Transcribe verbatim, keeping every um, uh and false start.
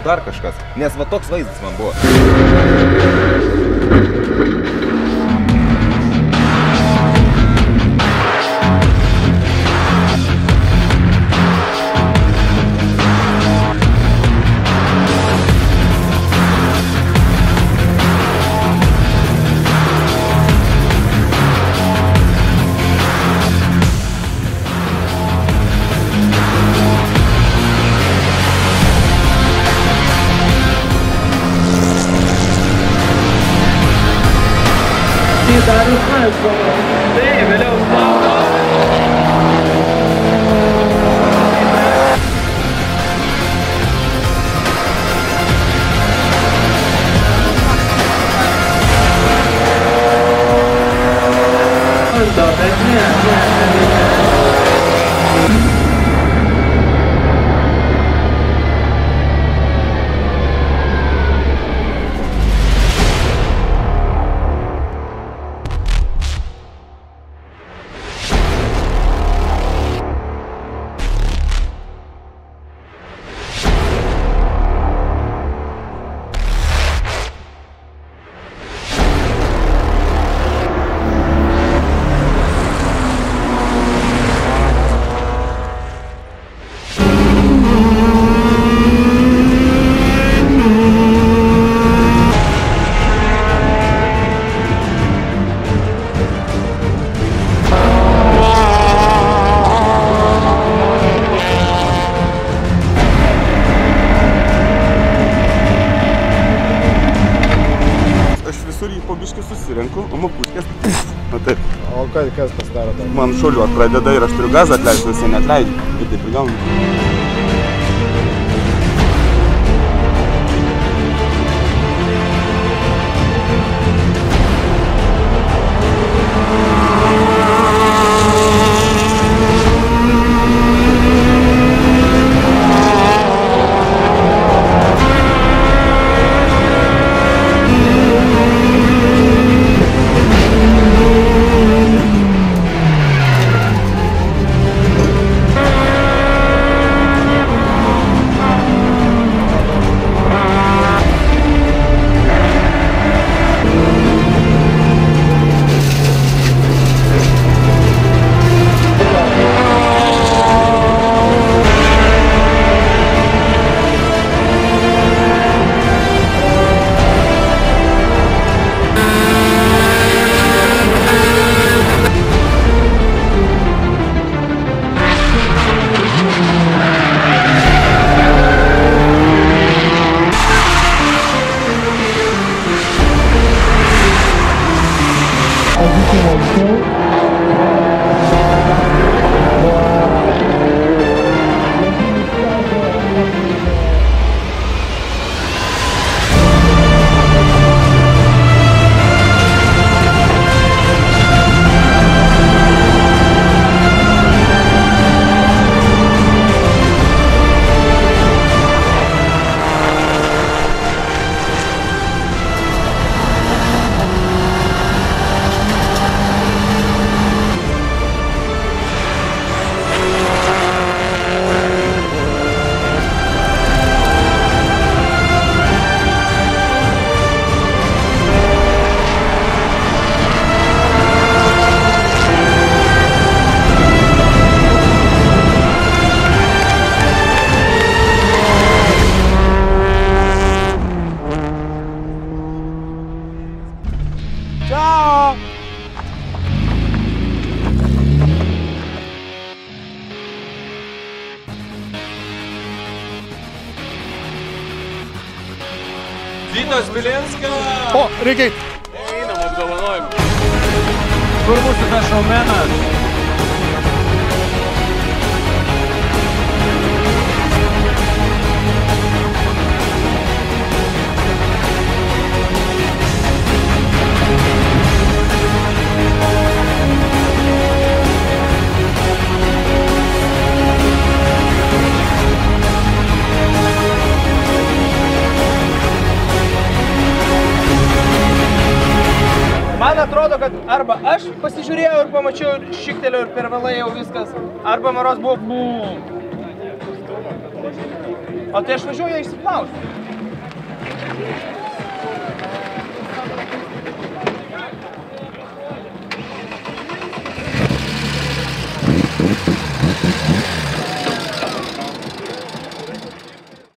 dar kažkas, nes va toks vaizdas man buvo. Darius Maiskovas. Tai, vėliau slaudo. Slaudo, bet ne, ne, ne, ne. Po biškį susirenku, o mapuškės, na taip. O kas pasidaro tam? Man šuoliuot pradeda ir aš turiu gazą atleisti, jisai neatleidžia. Ir taip ir gaunu. Vytas Bilinska. O, reikia. Einam apdovanojimą. Kur būsite tas šaumenas? Man atrodo, kad arba aš pasižiūrėjau ir pamačiau ir šiktelėjau ir per vėlai jau viskas, arba Maros buvo bū. O tai aš važiuoju ją išsiplausti. Ačiū.